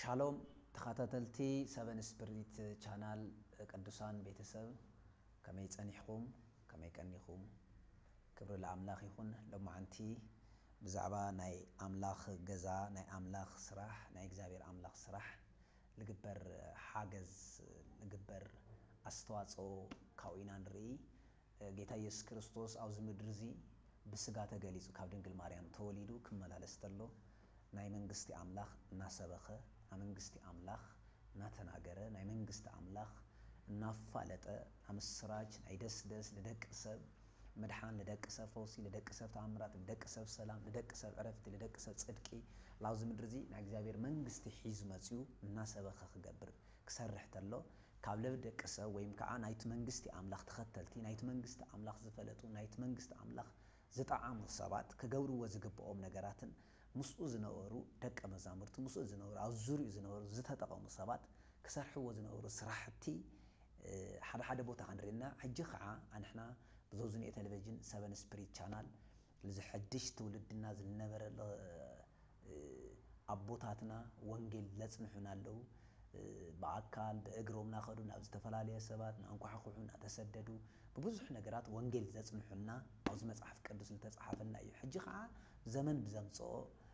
ሻሎም ተኻታተልቲ ሰበን ስፒሪት ቻናል ቅዱሳን ቤተሰብ ከመይ ጸኒሕኩም ከመይ ቀኒኹም ክብሪ ለአምላኽ ይኹን ለማዓንቲ ብዛዕባ ናይ አምላኽ ገዛ ናይ አምላኽ ስራሕ ናይ እግዚአብሔር አምላኽ ስራሕ ልግበር ሓገዝ ልግበር አስተዋጽኦ ካውኢና ንርኢ ጌታ ኢየሱስ ክርስቶስ አብዚ ምድር እዚ ብስጋ ተገሊጹ ካብ ድንግል ማርያም ተወሊዱ ክመላለስ ተሎ ናይ መንግስቲ አምላኽ እናሰበኸ መንግስቲ አምላኽ እናተናገረ ናይ መንግስቲ አምላኽ እናፋለጠ አምስራች ናይ ደስ ለደቅ ሰብ መድሓን ለደቅ ሰብ ፈውሲ ለደቅ ሰብ ተአምራት ለደቅ ሰብ ሰላም ለደቅ ሰብ ዕረፍቲ ለደቅ ሰብ ጽድቂ ላውዚ ምድር እዚ ናይ እግዚአብሔር መንግስቲ ሒዙ መጽዩ እናሰበኸ ክገብር ክሰርሕ ተሎ ካብ ለደቅ ሰብ ወይም ከዓ ናይቲ መንግስቲ አምላኽ ተኸተልቲ ናይቲ መንግስቲ አምላኽ ዝፈለጡ ናይቲ መንግስቲ አምላኽ ዝጣዓሙ ሰባት ክገብርዎ ዝግብኦም ነገራትን ምስኡ ዝነበሩ ደቀ መዛሙርት ምስኡ ዝነበሩ ኣብ ዙርዩ ዝነበሩ ዝተጠቀሙ ሰባት ክሰርሕዎ ዝነበሩ ስራሕቲ ሓደ ቦታ ክንሪና ሕጂ ከዓ አንሕና ብዞዝኒ ቴሌቪዥን ሰበን ስፒሪት ቻናል ለዝሐድሽ ትውልድና ዝነበረ አቦታትና ወንጌል ለጽንሑና አለው በአካል በእግሮምና ኸዱ ናብ ዝተፈላልየ ሰባት ናንኳሕኩሑና ተሰደዱ በብዙሕ ነገራት ወንጌል ዘጽንሑና አውዝ መጽሐፍ ቅዱስ ዝተጻሐፈና እዩ ሕጂ ከዓ ዘመን ብዘምጽኦ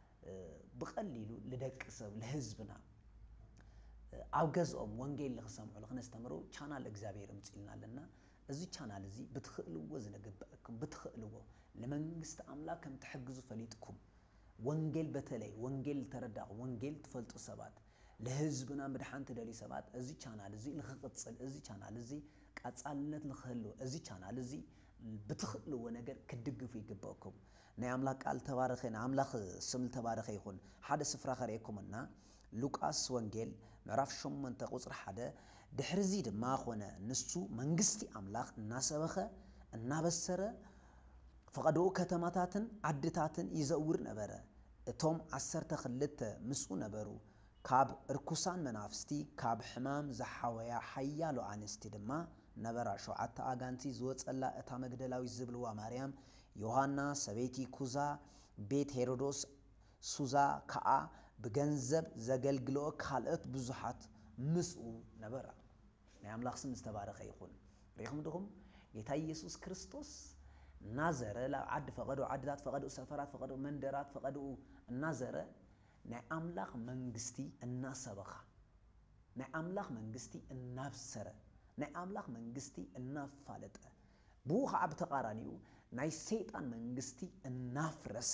بقليلو لدك سب لحزبنا أوجزهم وانجيل لخسمع لخنستمرو channel إجزابير متقلنا لنا أزي channel زي بتخلوا وزن جبكم بتخلوا لمن جست أملاكم تحجزوا فليتكم وانجيل بتلي وانجيل تردع وانجيل تفلتوا سبات لحزبنا بدحان تدلي سبات أزي channel زي لخقتصل أزي channel زي كاتسالنت لخلوا أزي channel زي بتخلوا ونجر كدق في جبكم نعملك قال تبارخين عملك سم تبارخ يكون حدا سفرة خريكمنا لوقاس وانجيل معرف شو من تقصر حدا دحرزيد ما خونا نسو منجستي عملك ناسبخه النابسره فقدو كتماتاتن عدتاتن يزور نبره توم 10 خلته مسو نبرو كاب ركوسان منافستي كاب حمام زحاويا حيالو انستي دما نبرا شو عتا اغانتي زوصلا اتا مغدلاوي زبلوا مريم يوحنا سبيتي كوزا بيت هيرودوس سوزا كا بغنزب زغلغلو خالت بزحات مسو نبرا نعملاخ سم استبارخ يكون ريخم دهم ጌታ ኢየሱስ ክርስቶስ ናዘረ ለዓድ ፈቀዱ ዓድታት ፈቀዱ ሰፈራት ፈቀዱ መንደራት ፈቀዱ ናዘረ ናይ አምላኽ መንግስቲ እናሰበኻ ናይ አምላኽ መንግስቲ እናብሰረ ናይ አምላኽ መንግስቲ እናፋለጠ ቡኻ አብተቃራኒው ናይ ሰይጣን መንግስቲ እናፍረሰ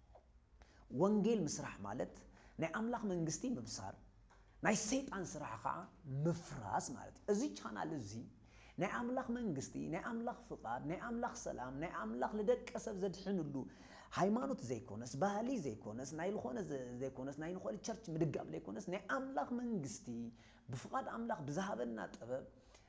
ወንጌል ምስራሕ ማለት ናይ አምላኽ መንግስቲ ምብሳር ናይ ሰይጣን ስራሕ ከዓ ምፍራስ ማለት እዚ ቻናል እዚ ናይ አምላኽ መንግስቲ ናይ አምላኽ ፍቃድ ናይ አምላኽ ሰላም ናይ አምላኽ ለደቀሰብ ዘድሕንሉ ሃይማኖት ዘይኮነስ ባህሊ ዘይኮነስ ናይ ልኾነ ዘይኮነስ ናይ ንኾል ቸርች ምድጋብ ዘይኮነስ ናይ አምላኽ መንግስቲ ብፍቃድ አምላኽ ብዛሃበና ጥበብ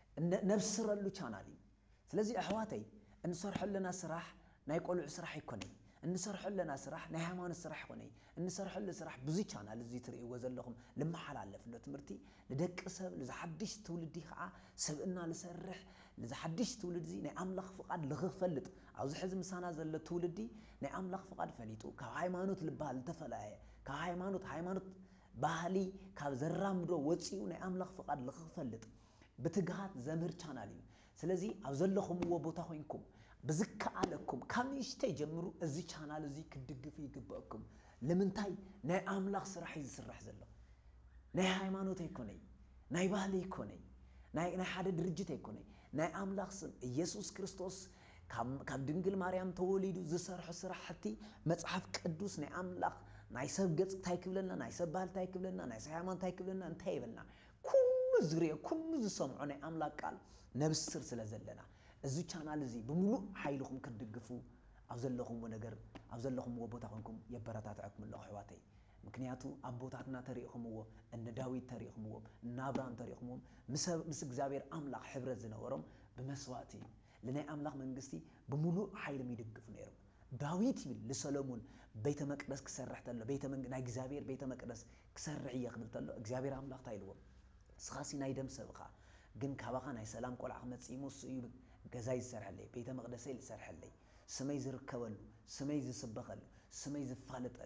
ነብስረሉ ቻናል እዩ ስለዚ አሕዋተይ እንሰርሐለና ስራሕ ናይ ቆልዑ ስራሕ ይኮነ እንሰርሐለና ስራሕ ናይ ሃይማኖት ስራሕ ይኮነ እንሰርሐለ ስራሕ ብዙ ቻናል እዚ ትርእይዎ ዘለኹም ለማሐላለፍሎ ትምርቲ ለደቀሰብ ለዝሐድሽ ትውልዲ ከዓ ሰብእና ለሰርሕ ለዝሐድሽ ትውልዲ ናይ አምላኽ ፍቃድ ለኽፈልጥ አውዝ ሕዚ ምሳና ዘሎ ትውልዲ ናይ አምላኽ ፍቃድ ፈሊጡ ካብ ሃይማኖት ልባል ተፈላየ ካብ ሃይማኖት ባህሊ ካብ ዘራምዶ ወፂኡ ናይ አምላኽ ፍቃድ ለኽፈልጥ بتجهات زمر channel ስለዚህ ኣብ ዘለኹምዎ ቦታ ሆይንኩም ብዝከኣለኩም ካምሽተ ጀምሩ እዚ channel እዚ ክድግፍ ይግባኩም ለምንታይ ናይ አምላኽ ስራሕ ይስራሕ ዘሎ ናይ ሃይማኖት አይኮነይ ናይ ባህሊ አይኮነይ ናይ ሓደ ድርጅት አይኮነይ ናይ አምላኽ ስም ኢየሱስ ክርስቶስ ካብ ድንግል ማርያም ተወሊዱ ዝሰርሕ ስራሕቲ መጽሐፍ ቅዱስ ናይ አምላኽ ናይ ሰብ ገጽ ታይክብለና ናይ ሰብ ባህል ታይክብለና ናይ ሃይማኖት ታይክብለና እንታይ ይበልና ኩሉ ዝሪኦ ኩሉ ዝሰምዑ ናይ አምላኽ ቃል ነብስር ስለዘለና እዚ ቻናል እዚ ብሙሉ ኃይልኩም ከድግፉ ኣብ ዘለኹም ነገር ኣብ ዘለኹም ቦታ ኾንኩም የበረታታኩም ለኹ ሕዋተይ ምክንያቱ አቦታትና ተሪእኹምዎ እነ ዳዊት ተሪእኹምዎ እነ አብርሃም ተሪእኹምዎ ምስ እግዚአብሔር አምላኽ ሕብረት ዝነበሮም በመስዋዕቲ ለናይ አምላኽ መንግስቲ ብሙሉ ኃይል ይድግፉ ነይሮም ዳዊት ይብል ለሰሎሞን ቤተ መቅደስ ክሰርሕ ተሎ ናይ እግዚአብሔር ቤተ መቅደስ ክሰርሕ ይኽብል ተሎ እግዚአብሔር አምላኽ ታይልዎ ስኻሲ ናይ ደም ሰብኻ ግን ካባኻ ናይ ሰላም ቆልዓ መጽይሙስ እዩ ገዛይ ዝሰርሕለይ ቤተ መቅደሰይ ዝሰርሕለይ ስመይ ዝርከበሉ ስመይ ዝስበኸሉ ስመይ ዝፋለጠሉ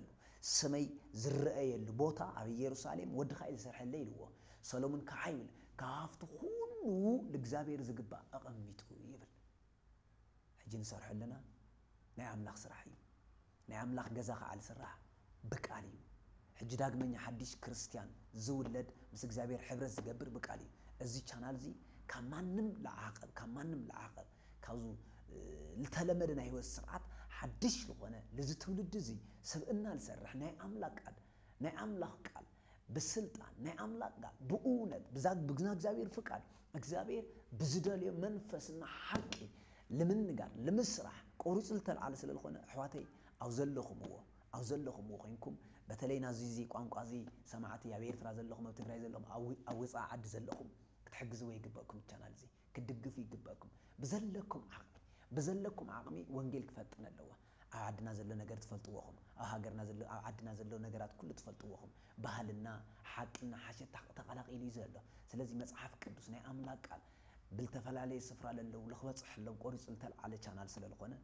سمي زرأي اللبوتا أبي يروساليم ودخا إلى سرح الليل هو سلومون كعيل كافت خلو لجزابير زقبا أقميتو يبل حجين سرح لنا نعم لخ سرحي نعم لخ جزاخ على سرح بكالي حج داق مني حديش كريستيان زولد مس جزابير حبرز زقبر بكالي الزي channel زي كمانم لعاقب كازو لتلمدنا هو السرعات حدش لغنا لزي تولد زي سبقنا لسرح ناي أملاك قال بالسلطان ناي أملاك قال بقونت بزاق بقنا اكزابير فقال اكزابير بزدال منفسنا حقي لمن قال لمسرح قوريس التل على سل الخنا حواتي أو زلخم هو خينكم بتلينا زي قام قازي سمعتي يا بير ترى زلخم بتقرأ زلخم أو وصع عد زلخم كتحجزوا يجيبكم channel زي كدقفوا يجيبكم بزلكم عقمي وانجيل كفتنا اللوا عدنا زلنا نجار تفلتوهم هاجرنا زل عدنا زلنا نجارات كل تفلتوهم بهالنا حقنا حشة تقلق إلي زلنا سلزي مصحف قدسنا أملاك قال بالتفل عليه سفرة للو لخبط حلو قريص التل على channel سل القناة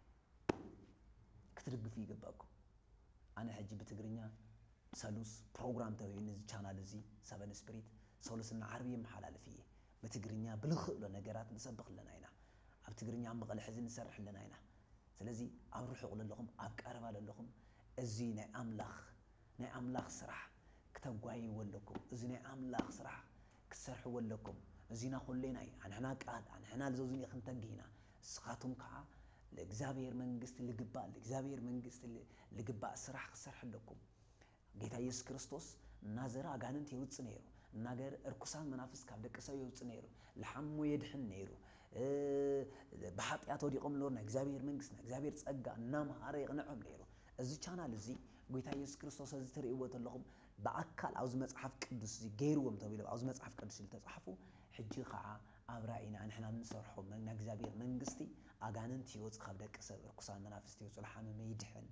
كترقفوا يجيبكم أنا حجي بتقرينيا سالوس program تبعي نزي channel زي 7 spirit سالوسنا عربي محلال فيه بتقرينيا بلخلو نجارات نسبق لنا هنا أبتقرينيا عم بقى الحزن نسرح لنا هنا سلزي أروح أقول لهم أقرب على لهم الزينة أملاخ سرح كتبقاي ولكم الزينة أملاخ سرح كسرح ولكم الزينة خلينا عن هناك عن هنا لزوزني خنتجينا سخاتهم كع الإجزابير منجست اللي جبال الإجزابير منجست اللي جبال سرح لكم جيت يسوع كريستوس نازرة جاننت يوتس نيرو ناجر إركسان منافس كابدك سوي يوتس نيرو لحمو يدحن نيرو بحط يعطودي قوم لورنا إجزابير منجسنا إجزابير تسقى نام هاري غنعهم نيرو الزي channel الزي جيت يسوع كريستوس الزي تريوت لهم بأكل عاوز مصحف قدس زي غيرهم طويل عاوز مصحف قدس اللي تصحفوا حجي خاعة أبرائنا نحنا نصرحهم من إجزابير منجستي أجاننت يوتس كابدك سوي إركسان منافس يوتس لحمو يدحن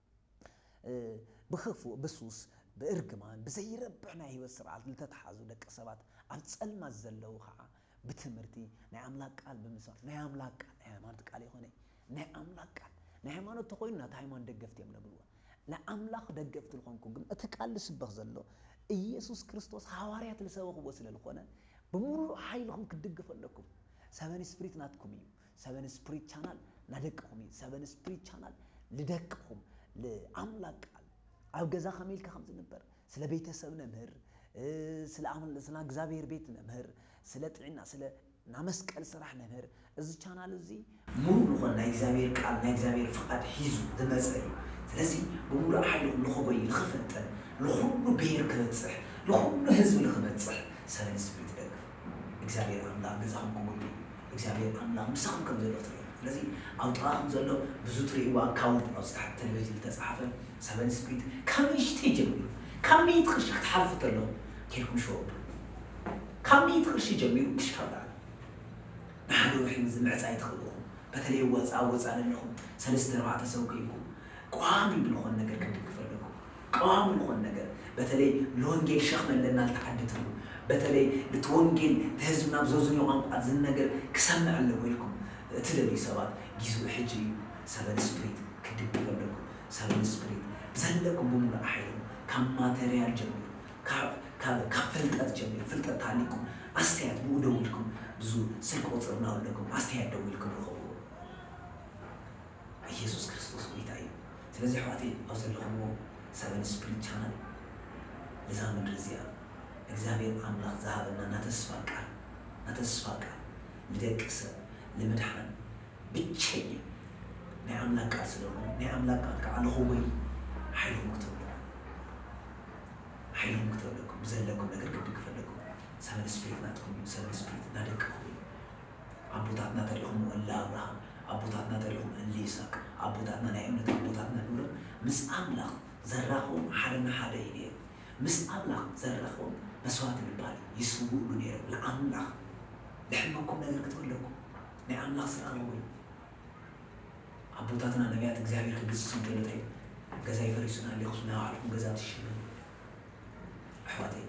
بخفو بسوس بإرجمان بزي ربعنا هي والسرعة اللي تتحازو لك سبات أتصل ما زلوا خا بتمرتي نعم لك قال بمسار نعم لك نعم أنت قال يخوني نعم لك نعم أنا تقولنا تايمان دقفت يا من بلوا نعم لك دقفت الخونكم قم أتقال سبخ زلوا يسوع كريستوس حواريات اللي سووا وصل الخونة بمرو حيلهم كدقف لكم 7 سبريت ناتكم 7 سبريت channel ندقهم 7 سبريت channel لدقهم لأملاك قال أو جزا خميل كخمس نبر سلا بيت سونا مهر سلا عمل سلا جزابير بيت مهر سلا تعنا سلا نامسك السرح نمهر إذا channel زي مو خلنا جزابير قال جزابير فقط حيزو دمزعي سلازي بمرو حيل لخبي لخفت لخلو بير كبتصح لخلو هزب لخبتصح سلا سبريت دق جزابير أملاك جزاهم كمولي جزابير أملاك مسخم كم زلوا لذي أوطاهم زلوا بزوتري وأكاونت أو تحت التلفزيون تصحفه 7 سبريت كم يشتي جميل كم يدخل تحرفت له كيركم شوب كم يدخل جميل مش هذا نحن وحين زمعت يدخلوهم بتلي واتس على لهم 3 4 سوقيكم قوامي بالخون نجر كم تكفلكم قوامي بالخون نجر بتلي لونجيل شخنا لنا تعدتهم بتلي لتونجيل تهزمنا بزوزني وعنقات زين نجر كسمع اللي ويلكم تدري سبات جيزو حجي 7 سبريت كدب بلكم 7 سبريت بزلكم بمنا أحيهم كم ماتريال جميل كفلتات جميل فلتات عليكم أستيعد مو دولكم بزو سلك وصرنا لكم أستيعد دولكم الخبور يسوع كريستوس ويتعي سلزي حواتي أوصل لهم 7 سبريت channel لزامن رزيان إجزابير أملاك ذهبنا نتسفاك لديك سر لمدحن بتشي نعم لك أسلوهم نعم لك على هوي حيلهم كتب لكم زلكم لكن كبدك فلكم 7 سبريت ناتكم 7 سبريت نادك هوي أبوتاتنا تاريخهم ولا أبراهام أبوتاتنا تاريخهم الليساك أبوتاتنا نعمة أبوتاتنا نور مس أملاك زرعهم حرنا حدينير مس أملاك زرعهم مسوات بالبالي يسوقوا نير لأملاك لحمكم نقدر كتب لكم نعم لا صراحة قوي أبوتاتنا نبيات إجزابير كجزء كلتين جزاي فريسنا اللي خصنا عارفهم جزات الشمال أحواتي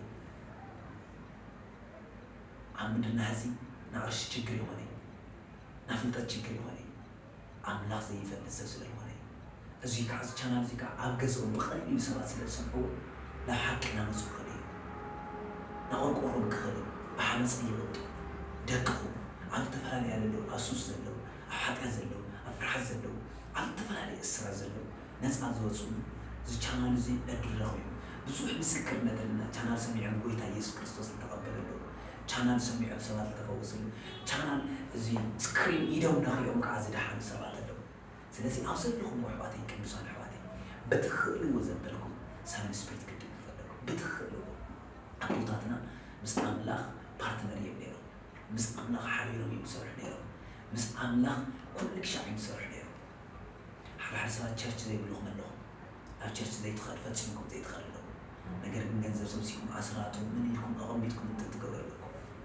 عمدنا هزي نعرش تجري هوني نفلت تجري هوني عم لا زي فلسة سلة هوني እዚህ ካዝ ቻናል እዚህ ጋር አገዘው በቀልብ ይሰራት ስለሰምዑ ለሐቅና መስከረ ናቆርቆሮ ከኸለ በሐመጽ ይወጡ ደቅሁ አልተፈላል ያለው አሱስ ዘለው አሐጢያ ዘለው አፍራህ ዘለው አልተፈላል እስራ ዘለው ነፃ ዘወጹ እዚህ ቻናል እዚህ እድራው ብዙ ምስክርነትና ቻናል ሰሚዑን ጎይታ ኢየሱስ ክርስቶስ ተቀበለለው ቻናል ሰሚዑ ሰባት ተፈወሰሉ ቻናል እዚህ ስክሪን ይደው ነው ከአዝ ደሃን ሰባት አለው ስለዚህ አውሰልኩም ወህባቴ ቅዱሳን ህዋቴ በትኽሉ ወዘበልኩም ሰን ስፒሪት ግድግ ፈለኩ በትኽሉ አቁታትና ምስ አምላኽ ፓርትነር የነየው ምስ አምላኽ ሓቢሮም ይምሰርሕ ነየው ምስ አምላኽ ኩልክ ሻዕ ይምሰርሕ ነየው ሓሳብ ቸርች ዘይብልኩም ኣለኹ ኣብ ቸርች ዘይትኸድ ፈጽምኩም ዘይትኸድ ኣለኹ ነገር ግን ገንዘብ ሰብሲኩም ኣስራቱ ምን ኢልኩም ኣቐሚጥኩም እንትትገብሩ ኣለኹ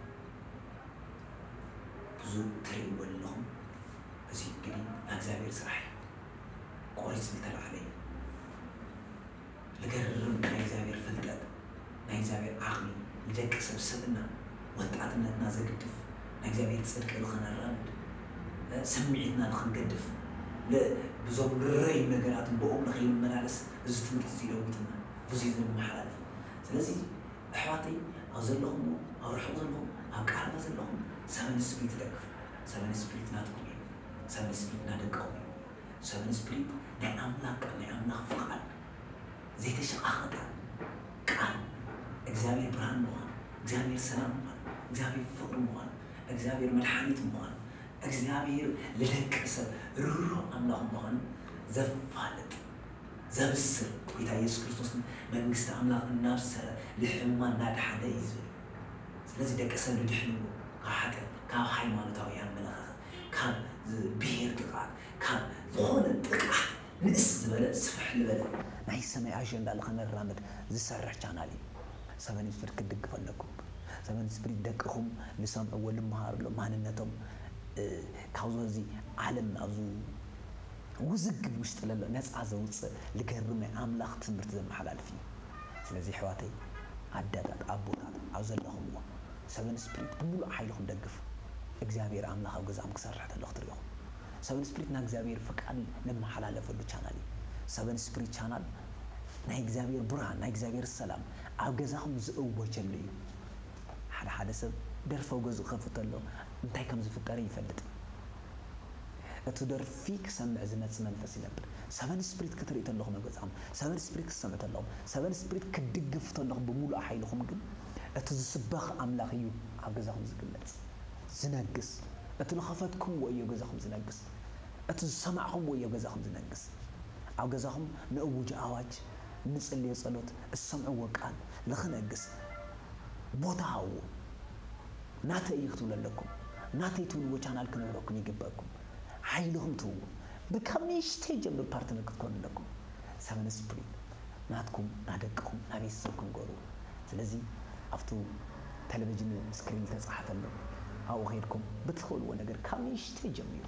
ብዙ ትሪእዎ ኣለኹም እዚ እንግዲህ እግዚአብሔር ስራሕ ቆሪስ ዝተላዕለ ለገርም ናይ እግዚአብሔር ፍልጠት ናይ እግዚአብሔር ዓቕሊ ልደቅ ሰብስብና ወጣትነትና ዘግድፍ ናይ እግዚአብሔር ጽድቅ ልኸነራምድ ሰሚዕትና ልኽንገድፍ ብዙም ርይ ነገራትን በኦም ለኸይመላለስ እዚ ትምህርቲ ይለውጥና ብዙ ዝመሓላለፍ ስለዚህ ኣሕዋተይ ኣብ ዘለኹም ኣብ ርሑቕ ዘለኹም ኣብ ቃልማ ዘለኹም ሰቨን ስፒሪት ደግፍ ሰቨን ስፒሪት ናትኩም እዩ ሰቨን ስፒሪት ናደቀኹም እዩ ሰቨን ስፒሪት ናይ ኣምላኽ ፍቓድ ዘይተሸቃቐጠ ቃል እግዚአብሔር ብርሃን ምዃኑ እግዚአብሔር ሰላም ምዃኑ እግዚአብሔር ፍቅር ምዃኑ እግዚአብሔር መድኃኒት ምዃኑ እግዚአብሔር ለደቅ ሰብ ርህሩህ ኣምላኽ ምዃኑ ዘፋልጥ ዘብስር ጌታ ኢየሱስ ክርስቶስ መንግስቲ ኣምላኽ እናብሰረ ልሕሙማን እናድሓደ እዩ ዝብል ስለዚ ደቂ ሰብ ልድሕንዎ ካብ ሓጢአት ካብ ሃይማኖታዊ ኣመለኻኽታ ካብ ብሄር ጥቃት ካብ ዝኾነ ጥቃት ንእስ ዝበለ ስፍሕ ዝበለ ናይ ሰማይ ኣጀንዳ ልኸነራምድ ዝሰርሕ ቻናል እዩ ሰቨን ስፒሪት ክድግፍ ኣለኩም ሰቨን ስፒሪት ደቅኹም ልሰምዕዎ ልመሃርሎ ማንነቶም ካብዞ እዚ ዓለም ናብዙ ውዝግብ ውሽጢ ለሎ ነፃ ዘውፅእ ልገርም ናይ ኣምላኽ ትምህርቲ ዘመሓላልፍ እዩ ስለዚ ኣሕዋተይ ኣዳታት ኣቦታት ኣብ ዘለኹምዎ ሰቨን ስፒሪት ብምሉእ ሓይልኩም ደግፉ እግዚአብሔር ኣምላኽ ኣብ ገዛኦም ክሰርሕ ተለኹ ትሪኢኹም ሰቨን ስፒሪት ናይ እግዚአብሔር ፍቃድ ለመሓላለፈሉ ቻናል እዩ ሰቨን ስፒሪት ቻናል ናይ እግዚአብሔር ብርሃን ናይ እግዚአብሔር ሰላም ኣብ ገዛኹም ዝእወጀሉ እዩ ሓደ ሰብ ደርፈው ገዙ ከፍተሎ እንታይ ከም ዝፍጠር ይፈልጥ እቲ ደርፊ ክሰምዕ ዝመጽእ መንፈስ ይነብር ሰቨን ስፒሪት ክትሪኢ ተለኹም ኣብ ገዛኹም ሰቨን ስፒሪት ክሰምዕ ተለኹም ሰቨን ስፒሪት ክድግፍ ተለኹም ብምሉእ ሓይልኹም ግን እቲ ዝስበኽ ኣምላኽ እዩ ኣብ ገዛኹም ዝግለጽ ዝነግስ እቲ ልኸፈትኩምዎ እዩ ገዛኹም ዝነግስ እቲ ዝሰማዕኹምዎ እዩ ገዛኹም ዝነግስ ኣብ ገዛኹም ንእውጅ ኣዋጅ ንጽልዮ ጸሎት እሰምዕዎ ቃል ልኽነግስ ቦታ ሃዎ ናተይ እዩ ክትብሉ ኣለኩም ናተይ ትብልዎ ቻናል ክነብረኩም ይግባእኩም ሓይልኹም ትውዎ ብከመይሽተይ ጀምር ፓርትነር ክትኮኑ ኣለኩም ሰቨን ስፒሪት ናትኩም ናደቅኹም ናቤተሰብኩም ገሩ ስለዚ ኣብቱ ቴሌቪዥን ስክሪን ተጻሕፈሎ ኣብኡ ኸይድኩም ብትኽእልዎ ነገር ከመይሽተይ ጀሚሩ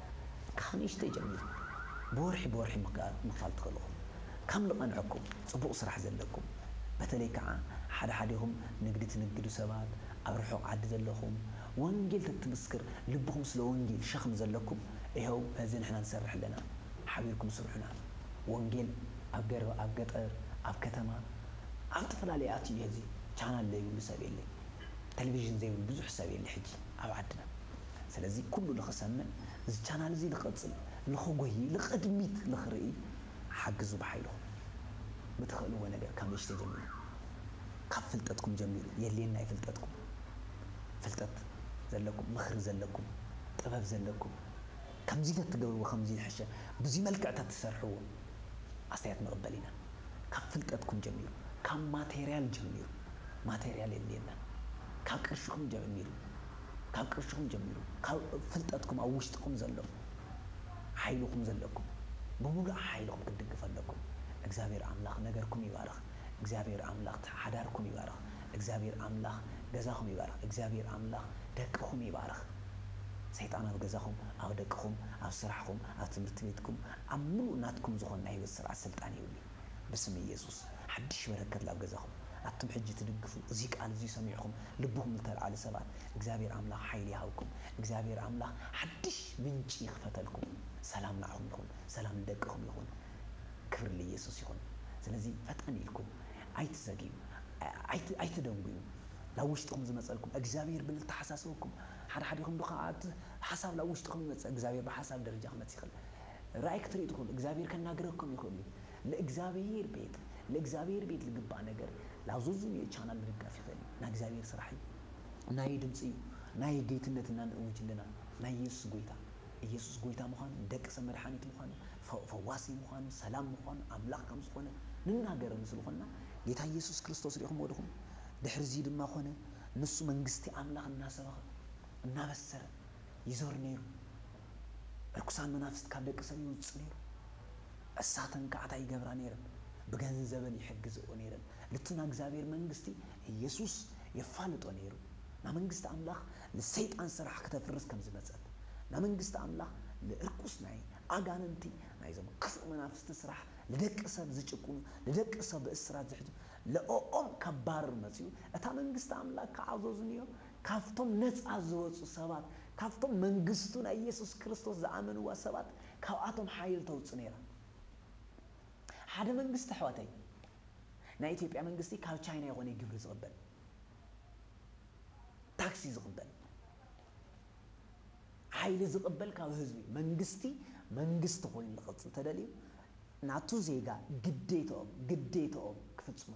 ብወርሒ ምኽፋል ትኽእልኹም ከም ልቐንዐኩም ጽቡቕ ስራሕ ዘለኩም በተለይ ከዓ ሓደሓዲኹም ንግዲ ትንግዱ ሰባት ኣብ ርሑቕ ዓዲ ዘለኹም ወንጌል ተትምስክር ልብኹም ስለ ወንጌል ሸኽም ዘለኩም ይኸው እዚ ንሕና ንሰርሕ ኣለና ሓቢርኩም ስርሑና ወንጌል ኣብ ገጠር ኣብ ከተማ ኣብ ተፈላለየ ኣትዩ እዚ ቻናል ዘይብሉ ሰብ የለይ ቴሌቪዥን ዘይብሉ ብዙሕ ሰብ የለ ሕጂ ኣብ ዓድና ስለዚ ኩሉ ልኽሰምዕ እዚ ቻናል እዚ ልቐፅል ልኽጎይ ልቕድሚት ልኽርኢ ሓግዙ ብሓይልኹም ብትኽእልዎ ነገር ካብ ንእሽተ ጀሚሩ ካብ ፍልጠትኩም ጀሚሩ የልየና ይፍልጠትኩም ፍልጠት ዘለኩም ምኽሪ ዘለኩም ጥበብ ዘለኩም ከምዚ ትገብርዎ ከምዚ ንሕሸ ብዙ መልክዕታት ትሰርሕዎ ኣስተያየት መቕበል ኢና ካብ ፍልጠትኩም ጀሚሩ ካብ ማቴርያል ጀሚሩ ማቴርያል የልየና ካብ ቅርሽኩም ጀሚሩ ካብ ፍልጠትኩም ኣብ ውሽጥኩም ዘሎ ሓይልኩም ዘለኩም ብምሉእ ሓይልኩም ክድግፍ ኣለኩም እግዚአብሔር ኣምላኽ ነገርኩም ይባርኽ እግዚአብሔር ኣምላኽ ሓዳርኩም ይባርኽ እግዚአብሔር ኣምላኽ ገዛኹም ይባርኽ እግዚአብሔር ኣምላኽ ደቅኹም ይባርኽ ሰይጣን ኣብ ገዛኹም ኣብ ደቅኹም ኣብ ስራሕኩም ኣብ ትምህርቲ ቤትኩም ኣብ ምሉእ ናትኩም ዝኾነ ናይ ህይወት ስርዓት ስልጣን ይውል ብስም ኢየሱስ ሓድሽ በረከት ላብ ገዛኹም ኣቱም ሕጂ ትድግፉ እዚ ቃል እዚ ሰሚዕኹም ልብኹም ዝተልዓለ ሰባት እግዚአብሔር ኣምላኽ ሓይሊ ይሃብኩም እግዚአብሔር ኣምላኽ ሓድሽ ምንጪ ይኽፈተልኩም ሰላም ንዓኹም ይኹን ሰላም ንደቅኹም ይኹን ክብር ለኢየሱስ ይሁን ስለዚህ ፈጠን ይልኩም አይትዘግዩ አይትደንጉዩ ላውሽጥኩም ዝመጸልኩም እግዚአብሔር ብል ተሐሳስብኩም ሓድሓዲኩም ድኻት ሓሳብ ላውሽጥኩም ይመጽ እግዚአብሔር በሐሳብ ደረጃ ክመጽ ይኽል ራእይክ ትሪኢትኩም እግዚአብሔር ከናገረኩም ይኽል ለእግዚአብሔር ቤት ልግባ ነገር ላውዙዙ የቻናል ድጋፍ ይፈልግ ና እግዚአብሔር ስራህ ናይ ድምጽ ናይ ጌትነትና እንውጅልና ናይ ኢየሱስ ጎይታ መሆን ደቅሰ መድኃኒት መሆን ፈዋሲ መሆን ሰላም መሆን አምላክ ከም ዝኾነ ንናገር ስለሆነ ጌታ ኢየሱስ ክርስቶስ ሪኹም ወድኹም ድሕርዚ ድማ ኾነ ንሱ መንግስቲ አምላክ እናሰበኸ እናበሰረ ይዞር ነይሩ ርኩሳን መናፍስት ካብ ደቂ ሰብ ይውፅእ ነይሩ እሳተን ከዓታ ይገብራ ነይረን ብገንዘበን ይሕግዝኦ ነይረን ልትና እግዚአብሔር መንግስቲ ኢየሱስ የፋልጦ ነይሩ ና መንግስቲ አምላክ ለሰይጣን ስራሕ ከተፍርስ ከም ዝመጸል ና መንግስቲ አምላክ ለርኩስ ናይ አጋንንቲ ናይ ዘም ክፉ መናፍስት ስራሕ ለደቂ ሰብ ዝጭቁኑ ለደቂ ሰብ በእስራት ዝሕዙ ለኦም ከባር መጽዩ እታ መንግስቲ አምላክ ከዓዘዙንዮ ካፍቶም ነፃ ዝወጹ ሰባት ካፍቶም መንግስቱ ናይ ኢየሱስ ክርስቶስ ዝአመኑዋ ሰባት ካብአቶም ኃይል ተውጽ ነይራ ሓደ መንግስቲ ሕዋተይ ናይ ኢትዮጵያ መንግስቲ ካብ ቻይና የሆነ ግብር ዝቕበል ታክሲ ዝቕበል ኃይል ዝቕበል ካብ ህዝቢ መንግስቲ ኮይኑ ልቕጽል ተደልዩ ናቱ ዜጋ ግዴታኦም ክፍጽሙ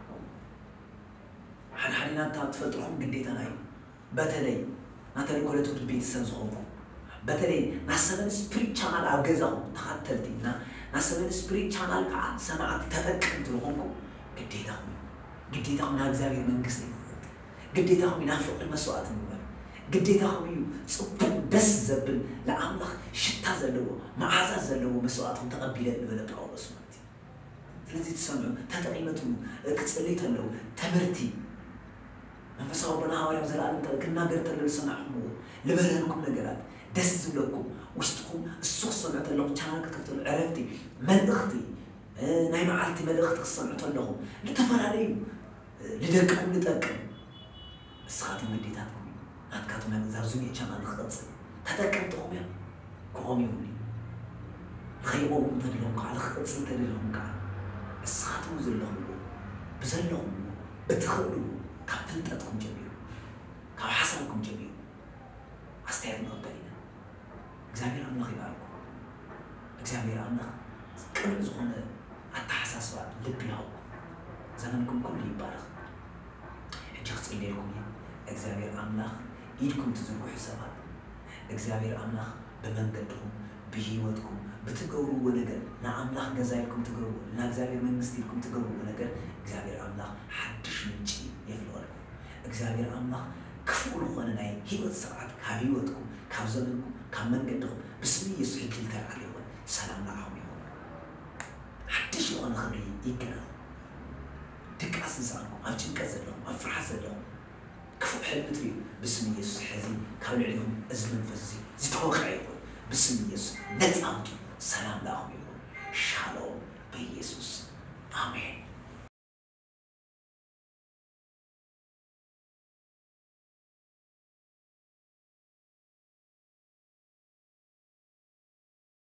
ሓድሓዲና ተፈጥሮም ግዴታና እዩ በተለይ ናተን ኮለቱት ቤተሰብ ዝኾንኩ በተለይ ናሰበን ስፒሪት ቻናል ኣብ ገዛኹም ተኸተልቲና ናሰበን ስፒሪት ቻናል ከዓ ሰማዕቲ ተጠቀምቲ ዝኾንኩ ግዴታኹም ና እግዚአብሔር መንግስቲ ግዴታኹም ኢና ፍቅሪ መስዋዕት ንግበር ግዴታኹም እዩ ጽቡቕ ደስ ዘብል ለአምላኽ ሽታ ዘለዎ መዓዛ ዘለዎ መስዋዕትኩም ተቐቢለን ንበለ ጳውሎስ ማለት እዩ ስለዚህ ተሰምዑ ተጠቂመቱ ክጽልይ ተለው ተመርቲ መንፈሳዊ በናሃዋርያው ዘላለም ተክናገር ተለው ሰማዕኩም ልበረንኩም ነገራት ደስ ዝብለኩም ውስጥኩም እሱ ሰምዑ ተለው ቻናል ከተፍተሉ ዕረፍቲ መልእኽቲ ናይ መዓልቲ መልእኽቲ ክሰምዑ ተለኹ ለተፈላለዩ ልደቅም ልጠቅም እስኻትም ግዴታትኩም ናትካትም ዛብዙ የቻናል ክቐጽል ተጠቀምትኹም ያ ክኾም ይሁን ለኸይቆም ተድለኹም ከዓ ለኽቐጽል ተድለኹም ከዓ እስኻትም ዘለኹም ብዘለኹም እትኽእሉ ካብ ፍልጠትኩም ጀሚሩ ካብ ሓሳብኩም ጀሚሩ አስተያየት ንቕበል ኢና እግዚአብሔር አምላኽ ይባርኩ እግዚአብሔር አምላኽ ቅርብ ዝኾነ አተሓሳስባ ልብ ይሃውኩ ዘመንኩም ኩሉ ይባረኽ ሕጂ ክጽልየልኩም እየ እግዚአብሔር አምላኽ ኢድኩም ትዝርጉሑ ሰባት እግዚአብሔር አምላኽ በመንገድኩም በህይወትኩም بتجوروا ونجر نعملاق جزايكم تجوروا نجزاير من مستيكم تجوروا ونجر جزاير عملاق حدش من شيء يفلولكم جزاير عملاق كفول خوانا ناي هيوت ساعات كهيوتكم كابزمنكم كمان قدهم بسمي يسوع كلتا عليهم سلام معهم يوم حدش وانا خبري يجنا تكاس نسانكم أجن كذلهم أفرح زلهم كفو حلم تري بسمي يسوع حزين كانوا عليهم أزمن فزي زتوخ عليهم بسمي يسوع نتعامل سلام لهم يقول شالوم بيسوس آمين